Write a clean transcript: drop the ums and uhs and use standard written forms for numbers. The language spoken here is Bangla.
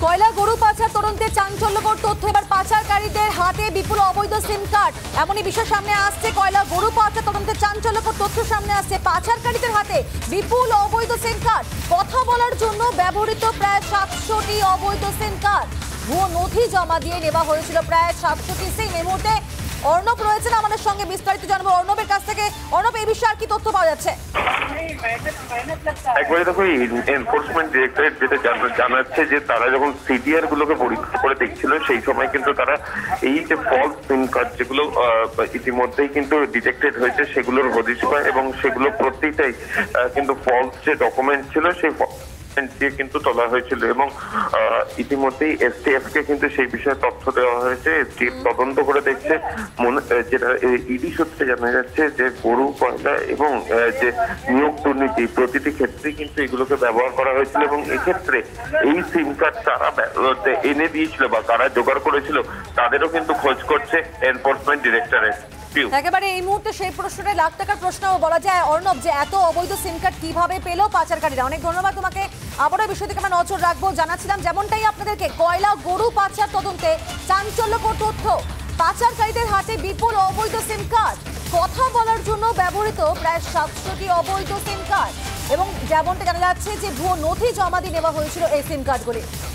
কয়লা গরু পাচার তদন্তে চাঞ্চল্যকর তথ্য। এবার পাচারকারীদের হাতে বিপুল অবৈধ সিম কার্ড, এমনই বিষয় সামনে আসছে। কয়লা গরু পাচার তদন্তে চাঞ্চল্যকর তথ্য সামনে আসছে। পাচারকারীদের হাতে বিপুল অবৈধ সিম কার্ড, কথা বলার জন্য ব্যবহৃত প্রায় 700টি অবৈধ সিম কার্ড, ভুয়ো নথি জমা দিয়ে নেওয়া হয়েছিল প্রায় 700টি সিম। এই মুহূর্তে অর্ণব রয়েছেন আমাদের সঙ্গে, বিস্তারিত জানবো অর্ণবের কাছ থেকে। অর্ণব, এই বিষয়ে আর কি তথ্য পাওয়া যাচ্ছে? একবারে দেখো, এনফোর্সমেন্ট ডিরেক্টরেট যেটা জানাচ্ছে যে তারা যখন সিডিআর গুলোকে পরীক্ষা করে দেখছিল সেই সময় কিন্তু তারা এই যে ফলস সিম কার্ড যেগুলো ইতিমধ্যেই কিন্তু ডিটেক্টেড হয়েছে সেগুলোর হদিশ পায় এবং সেগুলো প্রত্যেকটাই কিন্তু ফলস যে ডকুমেন্ট ছিল সেই দিয়ে কিন্তু তোলা হয়েছিল এবং ইতিমধ্যেই এসটিএফ কে কিন্তু সেই বিষয়ে তথ্য দেওয়া হয়েছে। এসটিএফ তদন্ত করে দেখছে। যেটা ইডি সূত্রে জানা যাচ্ছে যে গরু কয়লা এবং যে নিয়োগ দুর্নীতি প্রতিটি ক্ষেত্রে কিন্তু এগুলোকে ব্যবহার করা হয়েছিল এবং এক্ষেত্রে এই সিম কার্ড কারা এনে দিয়েছিল বা কারা জোগাড় করেছিল তাদেরও কিন্তু খোঁজ করছে এনফোর্সমেন্ট ডিরেক্টরেট। একেবারে এই মুহূর্তে সেই প্রশ্নটাই লাখ টাকার প্রশ্ন বলা যায় অর্ণব, যে এত অবৈধ সিম কার্ড কিভাবে পেলো পাচারকারীরা। অনেক ধন্যবাদ তোমাকে। আবারও বিষয় থেকে আমরা নজর রাখবো। জানাচ্ছিলাম যেমনটাই আপনাদেরকে, কয়লা গরু পাচার তদন্তে চাঞ্চল্যকর তথ্য। পাচারকারীদের হাতে বিপুল অবৈধ সিম কার্ড, কথা বলার জন্য ব্যবহৃত প্রায় 700টি অবৈধ সিম কার্ড এবং যেমনটা জানা যাচ্ছে যে ভুয়ো নথি জমা দিয়ে নেওয়া হয়েছিল এই সিম কার্ডগুলি।